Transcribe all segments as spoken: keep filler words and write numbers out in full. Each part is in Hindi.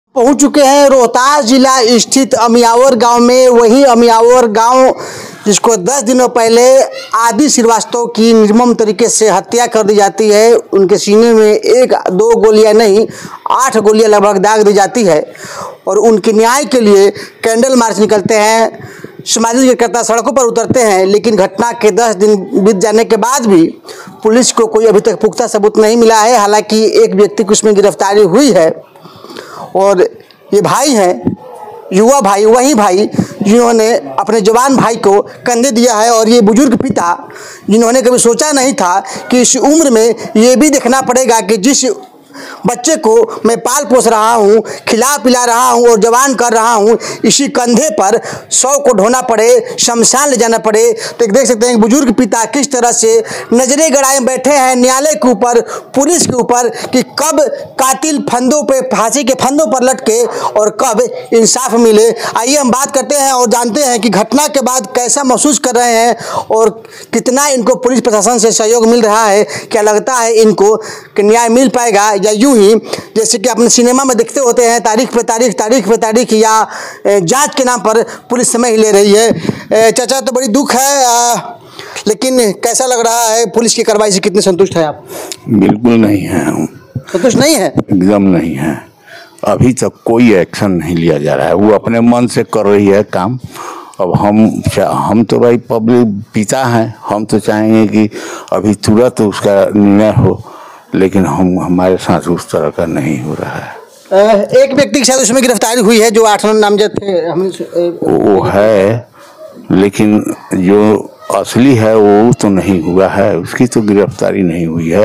पहुंच चुके हैं रोहतास जिला स्थित अमियावर गांव में। वही अमियावर गांव जिसको दस दिनों पहले आदि श्रीवास्तव की निर्मम तरीके से हत्या कर दी जाती है। उनके सीने में एक दो गोलियां नहीं, आठ गोलियां लगभग दाग दी जाती है और उनके न्याय के लिए कैंडल मार्च निकलते हैं, सामाजिक कार्यकर्ता सड़कों पर उतरते हैं। लेकिन घटना के दस दिन बीत जाने के बाद भी पुलिस को कोई अभी तक पुख्ता सबूत नहीं मिला है। हालांकि एक व्यक्ति की उसमें गिरफ्तारी हुई है और ये भाई हैं, युवा भाई, वही भाई जिन्होंने अपने जवान भाई को कंधे दिया है। और ये बुजुर्ग पिता जिन्होंने कभी सोचा नहीं था कि इस उम्र में ये भी देखना पड़ेगा कि जिस बच्चे को मैं पाल पोस रहा हूँ, खिला पिला रहा हूँ और जवान कर रहा हूँ, इसी कंधे पर सौ को ढोना पड़े, शमशान ले जाना पड़े। तो देख सकते हैं बुजुर्ग पिता किस तरह से नजरें गड़ाए बैठे हैं न्यायालय के ऊपर, पुलिस के ऊपर कि कब कातिल फंदों पे, फांसी के फंदों पर लटके और कब इंसाफ मिले। आइए हम बात करते हैं और जानते हैं कि घटना के बाद कैसा महसूस कर रहे हैं और कितना इनको पुलिस प्रशासन से सहयोग मिल रहा है। क्या लगता है इनको कि न्याय मिल पाएगा या यूं ही जैसे कि अपने सिनेमा में देखते होते हैं तारीख पे तारीख तारीख पे तारीख या जांच के नाम पर पुलिस समय ही ले रही है। चाचा, तो बड़ी दुख है, आ, लेकिन कैसा लग रहा है पुलिस की कार्रवाई से? कितने संतुष्ट है आप? बिल्कुल नहीं है, हम संतुष्ट नहीं है, एकदम नहीं है। अभी तक कोई एक्शन नहीं लिया जा रहा है। वो अपने मन से कर रही है काम। अब हम हम तो भाई पब्लिक पिता हैं, हम तो चाहेंगे कि अभी तुरंत उसका निर्णय हो, लेकिन हम हमारे साथ उस तरह का नहीं हो रहा है। एक व्यक्ति के साथ उसमें गिरफ्तारी हुई है जो आठ नौ नामजद थे, हम वो है, लेकिन जो असली है वो तो नहीं हुआ है, उसकी तो गिरफ्तारी नहीं हुई है।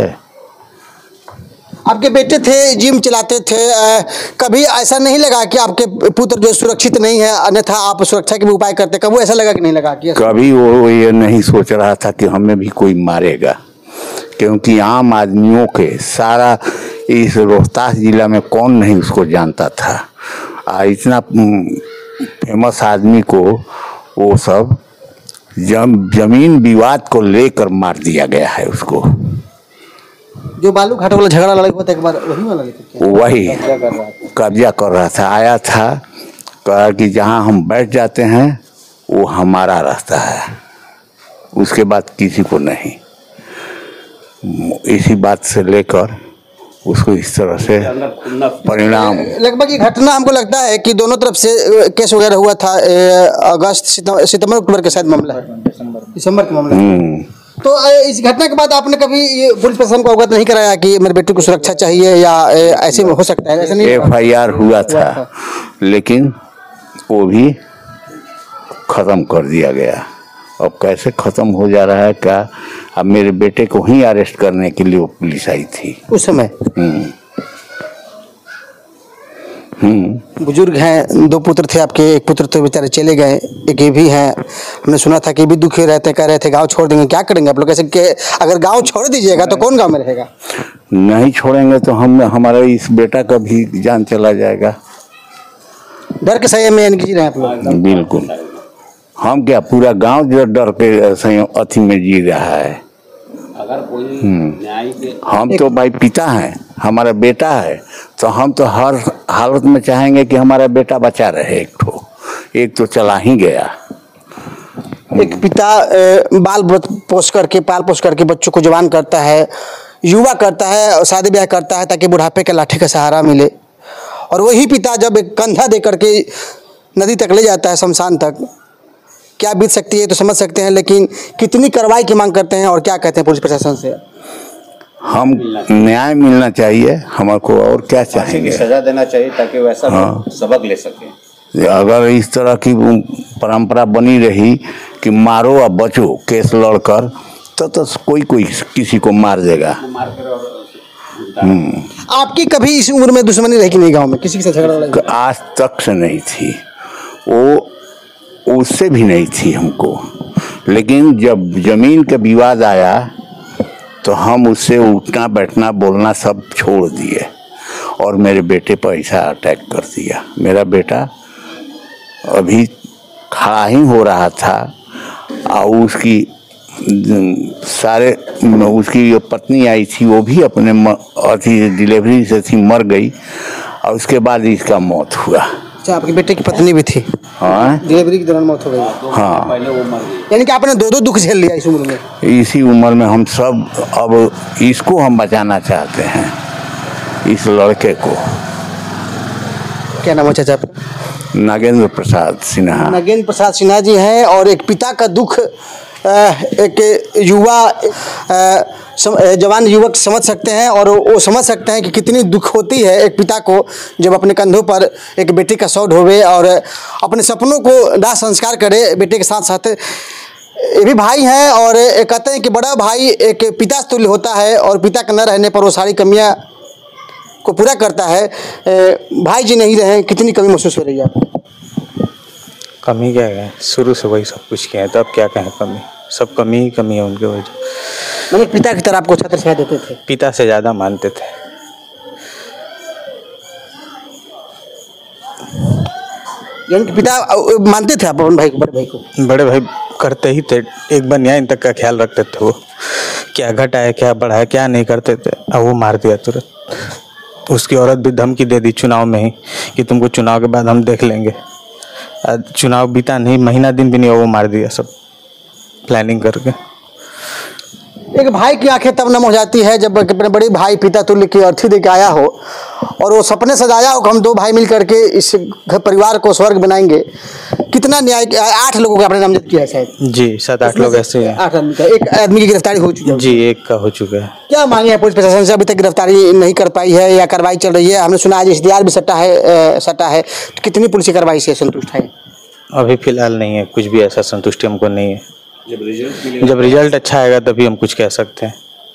आपके बेटे थे, जिम चलाते थे, कभी ऐसा नहीं लगा कि आपके पुत्र जो सुरक्षित नहीं है, अन्यथा आप सुरक्षा के भी उपाय करते, कभी ऐसा लगा कि नहीं लगा कि कभी वो ये नहीं सोच रहा था कि हमें भी कोई मारेगा, क्योंकि आम आदमियों के सारा इस रोहतास जिला में कौन नहीं उसको जानता था। आ इतना फेमस आदमी को वो सब जम जमीन विवाद को लेकर मार दिया गया है। उसको जो बालू घाट वाला झगड़ा लड़ाई होता है, एक बार वही वाला वही कब्जा कर रहा था, आया था, कहा कि जहाँ हम बैठ जाते हैं वो हमारा रास्ता है, उसके बाद किसी को नहीं। इसी बात से लेकर उसको इस तरह से परिणाम। लगभग ये घटना हमको लगता है कि दोनों तरफ से केस वगैरह हुआ था। अगस्त सितंबर अक्टूबर के शायद मामला है, दिसंबर का मामला। तो इस घटना के बाद आपने कभी ये पुलिस प्रशासन को अवगत नहीं कराया कि मेरे बेटे को सुरक्षा चाहिए या ऐसे हो सकता है? ऐसा नहीं, एफ आई आर हुआ था, लेकिन वो भी खत्म कर दिया गया। अब कैसे खत्म हो जा रहा है क्या? अब मेरे बेटे को ही अरेस्ट करने के लिए वो पुलिस आई थी उस समय। हम्म हम्म बुजुर्ग हैं, दो पुत्र थे आपके, एक पुत्र तो बेचारे चले गए, एक ये भी हैं। हमने सुना था कि ये भी दुखी रहते, कह रहे थे गांव छोड़ देंगे। क्या करेंगे आप लोग? कैसे के अगर गांव छोड़ दीजिएगा तो कौन गांव में रहेगा? नहीं छोड़ेंगे तो हम हमारा इस बेटा का भी जान चला जाएगा। डर के सही में जी रहे आप लोग? बिल्कुल। हम क्या, पूरा गांव जो डर के अथी में जी रहा है। अगर कोई न्याय के हम तो भाई पिता हैं, हमारा बेटा है, तो हम तो हर हालत में चाहेंगे कि हमारा बेटा बचा रहे। एक तो एक तो चला ही गया। एक पिता बाल पोस करके, पाल पोस करके बच्चों को जवान करता है, युवा करता है और शादी ब्याह करता है ताकि बुढ़ापे के लाठी का सहारा मिले। और वही पिता जब एक कंधा दे करके नदी तक ले जाता है, शमशान तक, क्या बीत सकती है तो समझ सकते हैं। लेकिन कितनी कार्रवाई की मांग करते हैं और क्या कहते हैं पुलिस प्रशासन से? हम न्याय मिलना चाहिए हमको, और क्या चाहेंगे? सजा देना चाहिए ताकि वैसा हाँ। सबक ले सके। अगर इस तरह की परंपरा बनी रही कि मारो और बचो केस लड़कर, तो, तो कोई कोई किसी को मार देगा। आपकी कभी इस उम्र में दुश्मनी रही कि नहीं गाँव में किसी के साथ झगड़ा? आज तक से नहीं थी, वो उससे भी नहीं थी हमको। लेकिन जब जमीन का विवाद आया तो हम उससे उठना बैठना बोलना सब छोड़ दिए और मेरे बेटे पर ऐसा अटैक कर दिया। मेरा बेटा अभी खड़ा ही हो रहा था और उसकी सारे उसकी जो पत्नी आई थी वो भी अपने अथी डिलीवरी से थी, मर गई। और उसके बाद इसका मौत हुआ। अच्छा, आपके बेटे की पत्नी भी थी? हाँ, डिलीवरी के दौरान मौत हो गई। हाँ, पहले वो मर गई। यानी कि आपने दो दो दुख झेल लिया इस उम्र में। इसी उम्र में हम सब, अब इसको हम बचाना चाहते हैं, इस लड़के को। क्या नाम है चाचा आपका? नागेंद्र प्रसाद सिन्हा। नागेंद्र प्रसाद सिन्हा जी हैं, और एक पिता का दुख एक युवा जवान युवक समझ सकते हैं, और वो समझ सकते हैं कि कितनी दुख होती है एक पिता को जब अपने कंधों पर एक बेटी का शव ढोवे और अपने सपनों को दाह संस्कार करे बेटे के साथ साथ। ये भी भाई हैं, और कहते हैं कि बड़ा भाई एक पिता तुल्य होता है, और पिता के न रहने पर वो सारी कमियां को पूरा करता है। भाई जी नहीं रहे, कितनी कमी महसूस हो रही है आपको? कमी क्या है, शुरू से वही सब कुछ किया है, तो अब क्या कहें कमी, सब कमी ही कमी है उनके वजह। मतलब पिता की तरह आपको छत्र छाया देते थे? पिता से ज़्यादा मानते थे। यानी कि पिता मानते थे आप अपने भाई को, बड़े भाई को? बड़े भाई करते ही थे, एक बनियान तक का ख्याल रखते थे। वो क्या घटा है क्या बढ़ा है क्या नहीं करते थे, अब वो मार दिया तुरंत। उसकी औरत भी धमकी दे दी चुनाव में ही कि तुमको चुनाव के बाद हम देख लेंगे। चुनाव बीता नहीं, महीना दिन भी नहीं, वो मार दिया सब प्लानिंग करके। एक भाई की आंखें तब नम हो जाती है जब अपने बड़े भाई पिता तुल्य की अर्थी दे के आया हो, और वो सपने सजाया हो कि हम दो भाई मिल करके इस घर परिवार को स्वर्ग बनाएंगे। कितना न्याय, आठ लोगों का आपने नामजद किया है शायद? जी, सात आठ लोग ऐसे हैं। आठ आदमी का, एक आदमी की गिरफ्तारी हो चुकी है? जी, एक का हो चुका है। क्या मांगे है पुलिस प्रशासन से? अभी तक गिरफ्तारी नहीं कर पाई है या कार्रवाई चल रही है? हमने सुना आज एस डी आर भी सट्टा है सट्टा है तो कितनी पुलिस कार्रवाई से संतुष्ट है? अभी फिलहाल नहीं है कुछ भी ऐसा संतुष्टि हमको नहीं है। जब रिजल्ट जब रिजल्ट अच्छा आएगा तभी हम कुछ कह सकते हैं।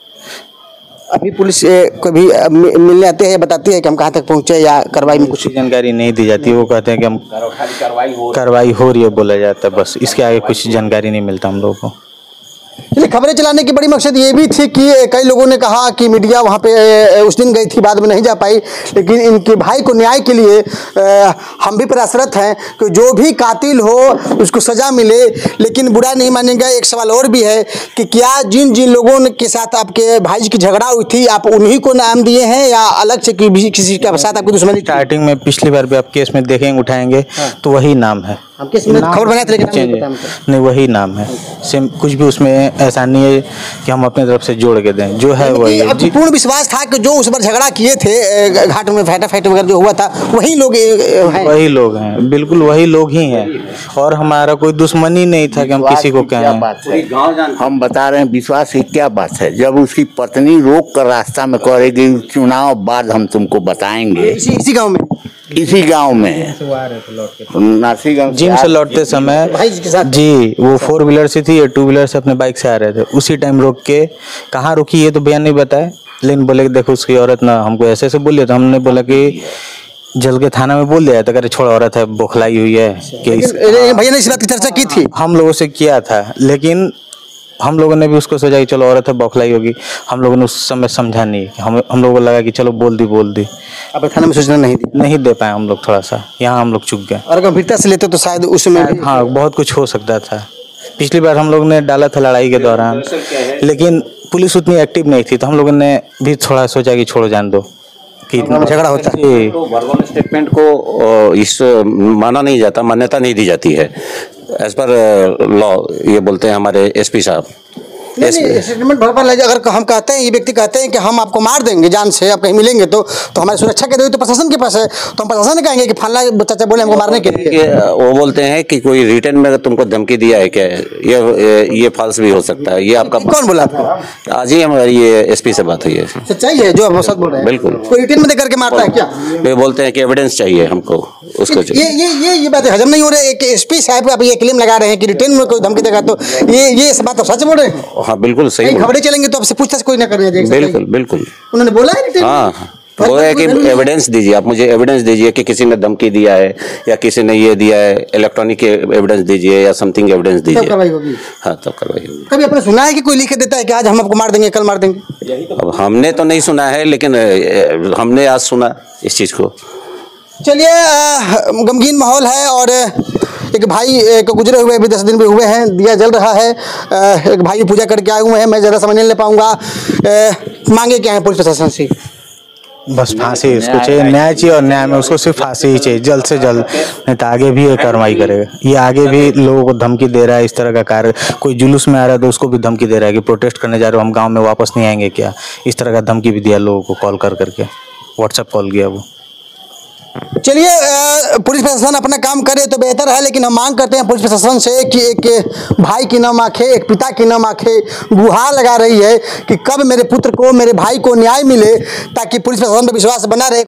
अभी पुलिस को भी मिलने आते हैं, बताती है कि हम कहाँ तक पहुँचे या कार्रवाई में कुछ जानकारी नहीं दी जाती। वो कहते हैं कि हम कार्रवाई हो कार्रवाई हो रही है बोला जाता है, बस इसके आगे कुछ जानकारी नहीं मिलता हम लोगों को। चलिए, खबरें चलाने की बड़ी मकसद ये भी थी कि कई लोगों ने कहा कि मीडिया वहाँ पे उस दिन गई थी, बाद में नहीं जा पाई, लेकिन इनके भाई को न्याय के लिए हम भी प्रयासरत हैं कि जो भी कातिल हो उसको सज़ा मिले। लेकिन बुरा नहीं मानेगा, एक सवाल और भी है कि क्या जिन जिन लोगों के साथ आपके भाई की झगड़ा हुई थी आप उन्हीं को नाम दिए हैं या अलग से किसी किसी के साथ आपकी दुश्मनी? स्टार्टिंग में पिछली बार भी आप केस में देखेंगे उठाएंगे तो वही नाम है। हम किस में खबर बनाए थे लेकिन नहीं, नहीं वही नाम है सेम, कुछ भी उसमें ऐसा नहीं है कि हम अपने तरफ से जोड़ के दें, जो है वही है। आपको पूर्ण विश्वास था कि जो उस पर झगड़ा किए थे घाट में फाइटर फाइट वगैरह जो हुआ था वही लोग हैं? वही लोग हैं, बिल्कुल वही लोग ही हैं, और हमारा कोई दुश्मनी नहीं था कि हम किसी को कहें। हम बता रहे हैं विश्वास की क्या बात है, जब उसकी पत्नी रोक कर रास्ता में करेगी चुनाव बाद हम तुमको बताएंगे। इसी इसी गाँव में इसी गांव में नासी गांव जिम से लौटते समय भाई के साथ जी, वो फोर व्हीलर से थी या टू व्हीलर से अपने बाइक से आ रहे थे, उसी टाइम रोक के कहाँ रुकी ये तो बयान नहीं बताए, लेकिन बोले कि देखो उसकी औरत ना हमको ऐसे ऐसे बोलिए, तो हमने बोला कि जल के थाना में बोल दिया, तो कह रहे छोड़ औरत है बौखलाई हुई है कि भैया ने इस बात की चर्चा की थी? हम लोगों से किया था, लेकिन हम लोगों ने भी उसको सोचा कि चलो औरत है बौखलाई होगी, हम लोगों ने उस समय समझा नहीं, हम हम लोगों को लगा कि चलो बोल दी बोल दी अब थाने में सूचना नहीं दी, नहीं दे पाए हम लोग, थोड़ा सा यहाँ हम लोग चुक गए। और गंभीरता से लेते तो शायद उसमें हाँ बहुत कुछ हो सकता था। पिछली बार हम लोग ने डाला था लड़ाई के दौरान, लेकिन पुलिस उतनी एक्टिव नहीं थी, तो हम लोगों ने भी थोड़ा सोचा कि छोड़ो जान दो कि इतना झगड़ा होता है। तो वर्बल स्टेटमेंट को इस माना नहीं जाता, मान्यता नहीं दी जाती है एज पर लॉ, ये बोलते हैं हमारे एसपी साहब। स्टेटमेंट अगर हम कहते हैं, ये व्यक्ति कहते हैं कि हम आपको मार देंगे जान से, आप कहीं मिलेंगे तो तो हमारी सुरक्षा के लिए तो प्रशासन के पास है, तो हम प्रशासन ने कहेंगे कि फलना चाचा बोले हमको मारने के लिए। वो बोलते हैं कि कोई रिटर्न में तुमको धमकी दिया है क्या, ये ये फॉल्स भी हो सकता है। ये आपका कौन बोला आपको? आज ही हमारी ये एसपी से बात हुई है। सच्चाई है जो आप सच बोल रहे हैं? बिल्कुल। कोई रिटर्न में देकर के मारता है क्या? वे बोलते हैं कि एविडेंस चाहिए हमको उसको। ये ये ये ये बात हजम नहीं हो रही है कि एसपी साहब आप ये क्लेम लगा रहे हैं कि रिटर्न में कोई धमकी देगा, तो ये ये बात तो सच बोल रहे हैं? हाँ बिल्कुल सही, खबरें चलेंगे तो आपसे पूछताछ कोई ना करने देगा। बिल्कुल बिल्कुल उन्होंने बोला है रिटर्न? हाँ वो है कि एविडेंस दीजिए, आप मुझे एविडेंस दीजिए कि किसी ने धमकी दिया है या किसी ने ये दिया है, इलेक्ट्रॉनिक एविडेंस दीजिए या समथिंग एविडेंस दीजिए, तब कार्रवाई होगी। हाँ तब कार्रवाई होगी। कभी आपने सुना है कि कोई लिख देता है कि आज हम आपको मार देंगे कल मार देंगे? अब हमने तो नहीं सुना है, लेकिन हमने आज सुना इस चीज को। चलिए, गमगीन माहौल है और एक भाई को गुजरे हुए भी दस दिन भी हुए हैं, दिया जल रहा है, एक भाई पूजा करके आए हुए हैं, मैं ज़्यादा समझ नहीं ले पाऊँगा। मांगे क्या है पुलिस प्रशासन से? बस फांसी इसको चाहिए, न्याय चाहिए और न्याय में उसको सिर्फ फांसी ही चाहिए जल्द से जल्द, नहीं तो आगे भी ये कार्रवाई करेगा। ये आगे भी लोगों को धमकी दे रहा है इस तरह का कार्य, कोई जुलूस में आ रहा है तो उसको भी धमकी दे रहा है कि प्रोटेस्ट करने जा रहे हो, हम गांव में वापस नहीं आएंगे क्या, इस तरह का धमकी भी दिया लोगों को कॉल कर करके, व्हाट्सएप कॉल किया वो। चलिए अ, पुलिस प्रशासन अपना काम करे तो बेहतर है, लेकिन हम मांग करते हैं पुलिस प्रशासन से कि एक भाई की न आंखें, एक पिता की न आंखें गुहार लगा रही है कि कब मेरे पुत्र को, मेरे भाई को न्याय मिले, ताकि पुलिस प्रशासन पर विश्वास बना रहे।